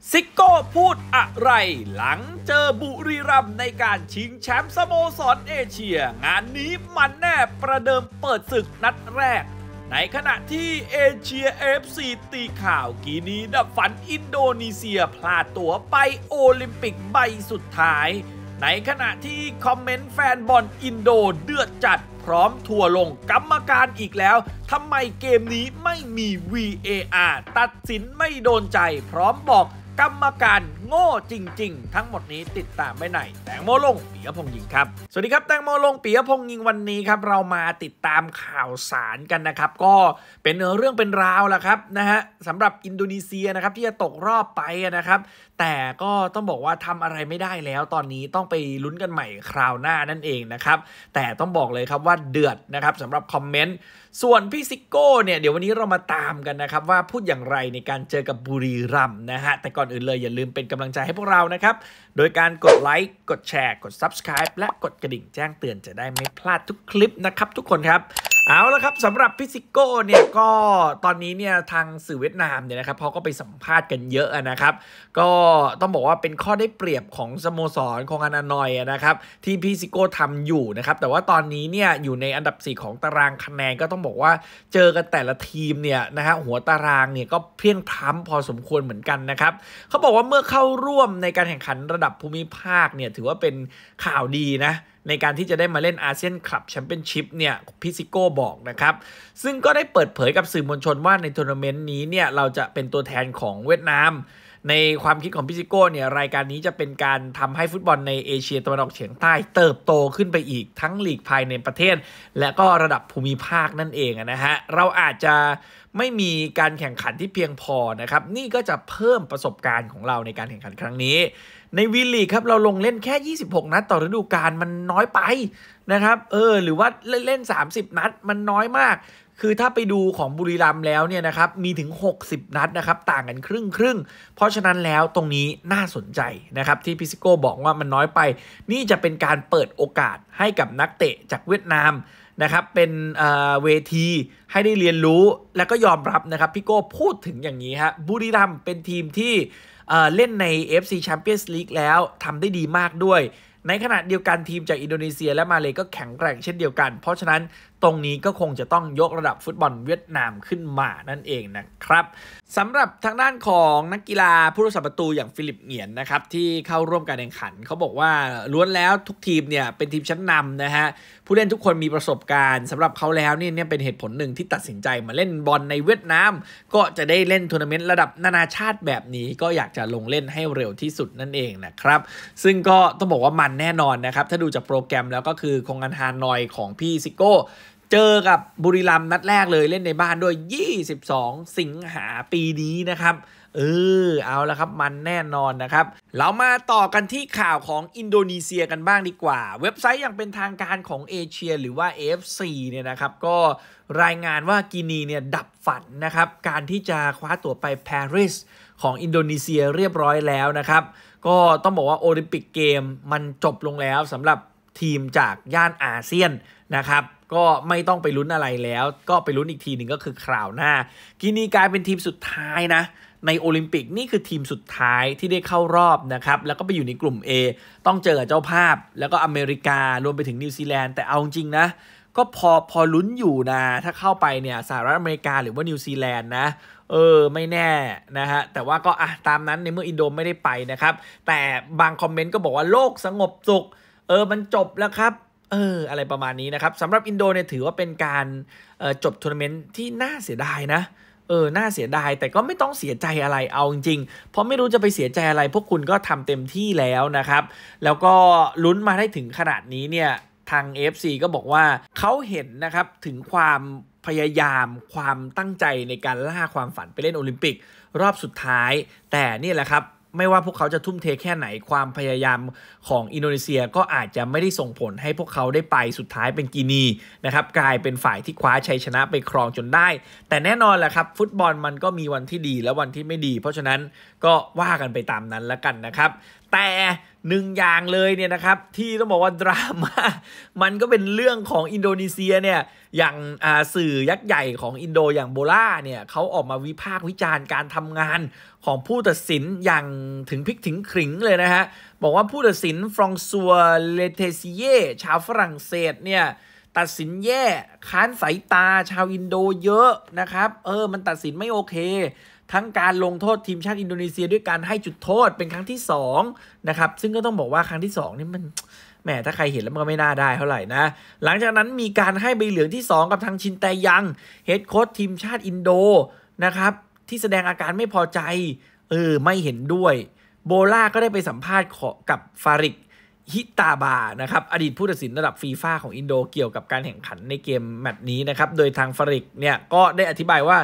ซิโก้พูดอะไรหลังเจอบุรีรัมย์ในการชิงแชมป์สโมสรเอเชียงานนี้มันแน่ประเดิมเปิดศึกนัดแรกในขณะที่เอเชีย FC ตีข่าวกีนีดับฝันอินโดนีเซียพลาดตั๋วไปโอลิมปิกใบสุดท้ายในขณะที่คอมเมนต์แฟนบอลอินโดเดือดจัดพร้อมทัวลงกรรมการอีกแล้วทำไมเกมนี้ไม่มี VAR ตัดสินไม่โดนใจพร้อมบอกกรรมการโง่จริงๆทั้งหมดนี้ติดตามไม่ไหนแตงโมลงปิยพงษ์ยิงครับสวัสดีครับแตงโมลงปิยพงษ์ยิงวันนี้ครับเรามาติดตามข่าวสารกันนะครับก็เป็นเรื่องเป็นราวละครับนะฮะสำหรับอินโดนีเซียนะครับที่จะตกรอบไปนะครับแต่ก็ต้องบอกว่าทำอะไรไม่ได้แล้วตอนนี้ต้องไปลุ้นกันใหม่คราวหน้านั่นเองนะครับแต่ต้องบอกเลยครับว่าเดือดนะครับสำหรับคอมเมนต์ส่วนพี่ซิโก้เนี่ยเดี๋ยววันนี้เรามาตามกันนะครับว่าพูดอย่างไรในการเจอกับบุรีรัมย์นะฮะแต่ก่อนอื่นเลยอย่าลืมเป็นกำลังใจให้พวกเรานะครับโดยการกดไลค์กดแชร์กด Subscribe และกดกระดิ่งแจ้งเตือนจะได้ไม่พลาดทุกคลิปนะครับทุกคนครับเอาละครับสำหรับพี่ซิโก้เนี่ยก็ตอนนี้เนี่ยทางสื่อเวียดนามเนี่ยนะครับเขาก็ไปสัมภาษณ์กันเยอะนะครับก็ต้องบอกว่าเป็นข้อได้เปรียบของสโมสรของอนานอยนะครับที่พี่ซิโก้ทำอยู่นะครับแต่ว่าตอนนี้เนี่ยอยู่ในอันดับ4ของตารางคะแนนก็ต้องบอกว่าเจอกันแต่ละทีมเนี่ยนะฮะหัวตารางเนี่ยก็เพลียงพล้ำพอสมควรเหมือนกันนะครับเขาบอกว่าเมื่อเข้าร่วมในการแข่งขันระดับภูมิภาคเนี่ยถือว่าเป็นข่าวดีนะในการที่จะได้มาเล่นอาเซียนคลับแชมเปี้ยนชิพเนี่ยพี่ซิโก้บอกนะครับซึ่งก็ได้เปิดเผยกับสื่อมวลชนว่าในทัวร์นาเมนต์นี้เนี่ยเราจะเป็นตัวแทนของเวียดนามในความคิดของพี่ซิโก้เนี่ยรายการนี้จะเป็นการทำให้ฟุตบอลในเอเชียตะวันออกเฉียงใต้เติบโตขึ้นไปอีกทั้งลีกภายในประเทศและก็ระดับภูมิภาคนั่นเองนะฮะเราอาจจะไม่มีการแข่งขันที่เพียงพอนะครับนี่ก็จะเพิ่มประสบการณ์ของเราในการแข่งขันครั้งนี้ในวีลีกครับเราลงเล่นแค่26นัดต่อฤดูกาลมันน้อยไปนะครับหรือว่าเล่น30นัดมันน้อยมากคือถ้าไปดูของบุรีรัมย์แล้วเนี่ยนะครับมีถึง60นัดนะครับต่างกันครึ่งเพราะฉะนั้นแล้วตรงนี้น่าสนใจนะครับที่พี่ซิโก้บอกว่ามันน้อยไปนี่จะเป็นการเปิดโอกาสให้กับนักเตะจากเวียดนามนะครับเป็นเวทีให้ได้เรียนรู้และก็ยอมรับนะครับพี่โก้พูดถึงอย่างนี้ฮะบุรีรัมย์เป็นทีมที่เล่นใน FC Champions League แล้วทำได้ดีมากด้วยในขณะเดียวกันทีมจากอินโดนีเซียและมาเลก็แข็งแกร่งเช่นเดียวกันเพราะฉะนั้นตรงนี้ก็คงจะต้องยกระดับฟุตบอลเวียดนามขึ้นมานั่นเองนะครับสำหรับทางด้านของนักกีฬาผู้รักษาประตูอย่างฟิลิปเหงียนนะครับที่เข้าร่วมการแข่งขันเขาบอกว่าล้วนแล้วทุกทีมเนี่ยเป็นทีมชั้นนำนะฮะผู้เล่นทุกคนมีประสบการณ์สำหรับเขาแล้วเนี่ยเป็นเหตุผลหนึ่งที่ตัดสินใจมาเล่นบอลในเวียดนามก็จะได้เล่นทัวร์นาเมนต์ระดับนานาชาติแบบนี้ก็อยากจะลงเล่นให้เร็วที่สุดนั่นเองนะครับซึ่งก็ต้องบอกว่ามันแน่นอนนะครับถ้าดูจากโปรแกรมแล้วก็คือคงอันฮานอยของพี่ซิโก้เจอกับบุรีรัมย์นัดแรกเลยเล่นในบ้านด้วย22สิงหาปีนี้นะครับเอาละครับมันแน่นอนนะครับเรามาต่อกันที่ข่าวของอินโดนีเซียกันบ้างดีกว่าเว็บไซต์อย่างเป็นทางการของเอเชียหรือว่า AFC เนี่ยนะครับก็รายงานว่ากินีเนี่ยดับฝันนะครับการที่จะคว้าตั๋วไปปารีสของอินโดนีเซียเรียบร้อยแล้วนะครับก็ต้องบอกว่าโอลิมปิกเกมมันจบลงแล้วสำหรับทีมจากย่านอาเซียนนะครับก็ไม่ต้องไปลุ้นอะไรแล้วก็ไปลุ้นอีกทีหนึ่งก็คือคราวหน้ากินีกลายเป็นทีมสุดท้ายนะในโอลิมปิกนี่คือทีมสุดท้ายที่ได้เข้ารอบนะครับแล้วก็ไปอยู่ในกลุ่ม A ต้องเจอกับเจ้าภาพแล้วก็อเมริการวมไปถึงนิวซีแลนด์แต่เอาจริงนะก็พอลุ้นอยู่นะถ้าเข้าไปเนี่ยสหรัฐอเมริกาหรือว่านิวซีแลนด์นะไม่แน่นะฮะแต่ว่าก็ตามนั้นในเมื่ออินโดไม่ได้ไปนะครับแต่บางคอมเมนต์ก็บอกว่าโลกสงบสุขมันจบแล้วครับอะไรประมาณนี้นะครับสำหรับอินโดเนี่ยถือว่าเป็นการจบทัวร์นาเมนต์ที่น่าเสียดายนะน่าเสียดายแต่ก็ไม่ต้องเสียใจอะไรเอาจริงๆเพราะไม่รู้จะไปเสียใจอะไรพวกคุณก็ทำเต็มที่แล้วนะครับแล้วก็ลุ้นมาได้ถึงขนาดนี้เนี่ยทาง AFC ก็บอกว่าเขาเห็นนะครับถึงความพยายามความตั้งใจในการล่าความฝันไปเล่นโอลิมปิกรอบสุดท้ายแต่นี่แหละครับไม่ว่าพวกเขาจะทุ่มเทแค่ไหนความพยายามของอินโดนีเซียก็อาจจะไม่ได้ส่งผลให้พวกเขาได้ไปสุดท้ายเป็นกินีนะครับกลายเป็นฝ่ายที่คว้าชัยชนะไปครองจนได้แต่แน่นอนแหละครับฟุตบอลมันก็มีวันที่ดีและวันที่ไม่ดีเพราะฉะนั้นก็ว่ากันไปตามนั้นแล้วกันนะครับแต่หนึ่งอย่างเลยเนี่ยนะครับที่ต้องบอกว่าดราม่ามันก็เป็นเรื่องของอินโดนีเซียเนี่ยอย่างสื่อยักษ์ใหญ่ของอินโดอย่างโบล่าเนี่ยเขาออกมาวิพากษ์วิจารณ์การทำงานของผู้ตัดสินอย่างถึงพริกถึงขิงเลยนะฮะบอกว่าผู้ตัดสินฟรองซัวเลเทซิเย่ชาวฝรั่งเศสเนี่ยตัดสินแย่ค้านสายตาชาวอินโดเยอะนะครับมันตัดสินไม่โอเคทั้งการลงโทษทีมชาติอินโดนีเซียด้วยการให้จุดโทษเป็นครั้งที่2นะครับซึ่งก็ต้องบอกว่าครั้งที่2นี่มันแหมถ้าใครเห็นแล้วมันก็ไม่น่าได้เท่าไหร่นะหลังจากนั้นมีการให้ใบเหลืองที่2กับทางชินแตยังเฮดโค้ชทีมชาติอินโดนะครับที่แสดงอาการไม่พอใจไม่เห็นด้วยโบล่าก็ได้ไปสัมภาษณ์กับฟาริกฮิตาบานะครับอดีตผู้ตัดสินระดับฟีฟ่าของอินโดเกี่ยวกับการแข่งขันในเกมแมตช์นี้นะครับโดยทางฟาริกเนี่ยก็ได้อธิบายว่า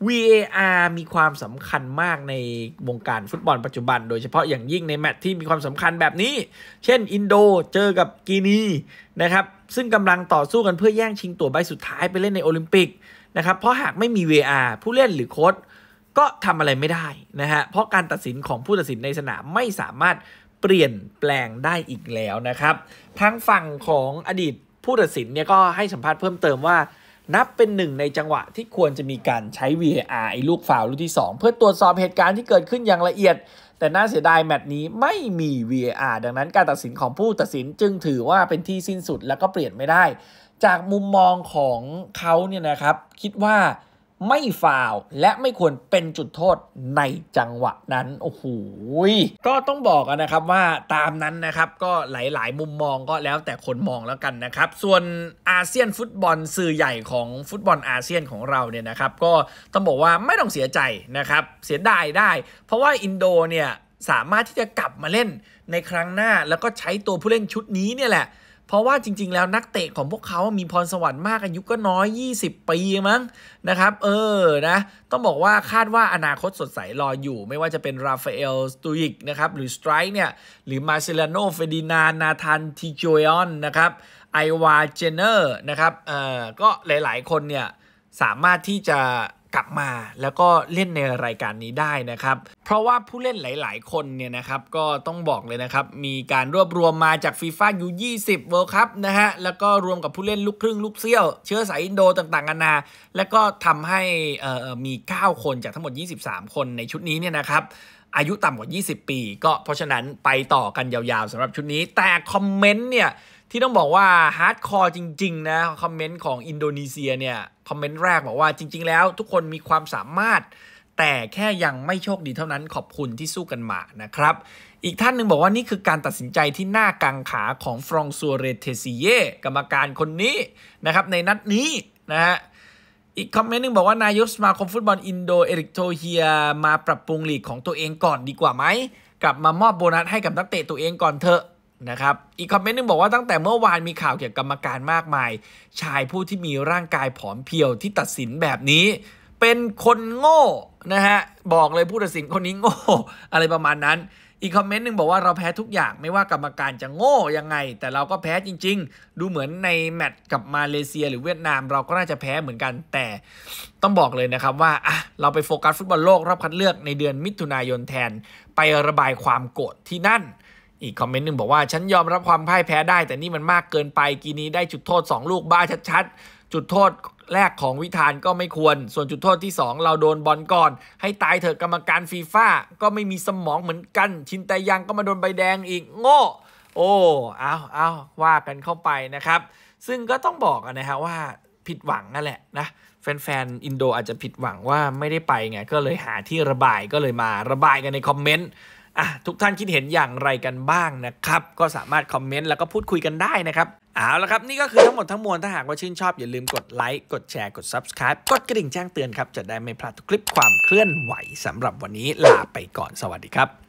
VAR มีความสำคัญมากในวงการฟุตบอลปัจจุบันโดยเฉพาะอย่างยิ่งในแมตช์ที่มีความสำคัญแบบนี้เช่นอินโดเจอกับกีนีนะครับซึ่งกำลังต่อสู้กันเพื่อแย่งชิงตั๋วใบสุดท้ายไปเล่นในโอลิมปิกนะครับเพราะหากไม่มี VAR ผู้เล่นหรือโค้ชก็ทำอะไรไม่ได้นะฮะเพราะการตัดสินของผู้ตัดสินในสนามไม่สามารถเปลี่ยนแปลงได้อีกแล้วนะครับทางฝั่งของอดีตผู้ตัดสินเนี่ยก็ให้สัมภาษณ์เพิ่มเติมว่านับเป็นหนึ่งในจังหวะที่ควรจะมีการใช้ VAR ไอ้ลูกฟาวล์ลูกที่2เพื่อตรวจสอบเหตุการณ์ที่เกิดขึ้นอย่างละเอียดแต่น่าเสียดายแมตช์นี้ไม่มี VAR ดังนั้นการตัดสินของผู้ตัดสินจึงถือว่าเป็นที่สิ้นสุดแล้วก็เปลี่ยนไม่ได้จากมุมมองของเขาเนี่ยนะครับคิดว่าไม่ฟาวล์และไม่ควรเป็นจุดโทษในจังหวะนั้นโอ้โหก็ต้องบอกนะครับว่าตามนั้นนะครับก็หลายๆมุมมองก็แล้วแต่คนมองแล้วกันนะครับส่วนอาเซียนฟุตบอลสื่อใหญ่ของฟุตบอลอาเซียนของเราเนี่ยนะครับก็ต้องบอกว่าไม่ต้องเสียใจนะครับเสียดายได้เพราะว่าอินโดเนี่ยสามารถที่จะกลับมาเล่นในครั้งหน้าแล้วก็ใช้ตัวผู้เล่นชุดนี้เนี่ยแหละเพราะว่าจริงๆแล้วนักเตะของพวกเขามีพรสวรรค์มากอายุก็น้อย20ปีมั้งนะครับนะต้องบอกว่าคาดว่าอนาคตสดใสรออยู่ไม่ว่าจะเป็นราฟาเอลสตูยิกนะครับหรือสไตรค์เนี่ยหรือมาเซเลโนเฟดินานนาธานทิโจยอนนะครับไอวาเจเนอร์นะครับก็หลายๆคนเนี่ยสามารถที่จะกลับมาแล้วก็เล่นในรายการนี้ได้นะครับเพราะว่าผู้เล่นหลายๆคนเนี่ยนะครับก็ต้องบอกเลยนะครับมีการรวบรวมมาจากฟีฟ่าU20 World Cup นะฮะแล้วก็รวมกับผู้เล่นลูกครึ่งลูกเซี่ยวเชื้อสายอินโดต่างๆกันานาแล้วก็ทำให้มี9คนจากทั้งหมด23คนในชุดนี้เนี่ยนะครับอายุต่ำกว่า20ปีก็เพราะฉะนั้นไปต่อกันยาวๆสำหรับชุดนี้แต่คอมเมนต์เนี่ยที่ต้องบอกว่าฮาร์ดคอร์จริงๆนะคอมเมนต์ของอินโดนีเซียเนี่ยคอมเมนต์แรกบอกว่าจริงๆแล้วทุกคนมีความสามารถแต่แค่ยังไม่โชคดีเท่านั้นขอบคุณที่สู้กันมานะครับอีกท่านหนึ่งบอกว่านี่คือการตัดสินใจที่น่ากังขาของฟรองซัวเรเทซิเย่กรรมการคนนี้นะครับในนัดนี้นะฮะอีกคอมเมนต์นึงบอกว่านายกสมาคมฟุตบอลอินโดเอริกโทเฮียมาปรับปรุงลีกของตัวเองก่อนดีกว่าไหมกลับมามอบโบนัสให้กับนักเตะตัวเองก่อนเถอะนะครับอีกคอมเมนต์นึงบอกว่าตั้งแต่เมื่อวานมีข่าวเกี่ยวกับกรรมการมากมายชายผู้ที่มีร่างกายผอมเพรียวที่ตัดสินแบบนี้เป็นคนโง่นะฮะบอกเลยผู้ตัดสินคนนี้โง่อะไรประมาณนั้นอีกคอมเมนต์นึงบอกว่าเราแพ้ทุกอย่างไม่ว่ากรรมการจะโง่ยังไงแต่เราก็แพ้จริงๆดูเหมือนในแมตช์กับมาเลเซียหรือเวียดนามเราก็น่าจะแพ้เหมือนกันแต่ต้องบอกเลยนะครับว่าเราไปโฟกัสฟุตบอลโลกรอบคัดเลือกในเดือนมิถุนายนแทนไประบายความโกรธที่นั่นอีกคอมเมนต์หนึ่งบอกว่าฉันยอมรับความพ่ายแพ้ได้แต่นี่มันมากเกินไปกีนี้ได้จุดโทษ2ลูกบ้าชัดๆจุดโทษแรกของวิธานก็ไม่ควรส่วนจุดโทษที่2เราโดนบอลก่อนให้ตายเถอะกรรมการฟีฟ่าก็ไม่มีสมองเหมือนกันชินแตยังก็มาโดนใบแดงอีกโง่เอาว่ากันเข้าไปนะครับซึ่งก็ต้องบอกนะฮะว่าผิดหวังนั่นแหละนะแฟนๆอินโดอาจจะผิดหวังว่าไม่ได้ไปไงก็เลยหาที่ระบายก็เลยมาระบายกันในคอมเมนต์ทุกท่านคิดเห็นอย่างไรกันบ้างนะครับก็สามารถคอมเมนต์แล้วก็พูดคุยกันได้นะครับเอาละครับนี่ก็คือทั้งหมดทั้งมวลถ้าหากว่าชื่นชอบอย่าลืมกดไลค์กดแชร์กด Subscribe กดกระดิ่งแจ้งเตือนครับจะได้ไม่พลาดทุกคลิปความเคลื่อนไหวสำหรับวันนี้ลาไปก่อนสวัสดีครับ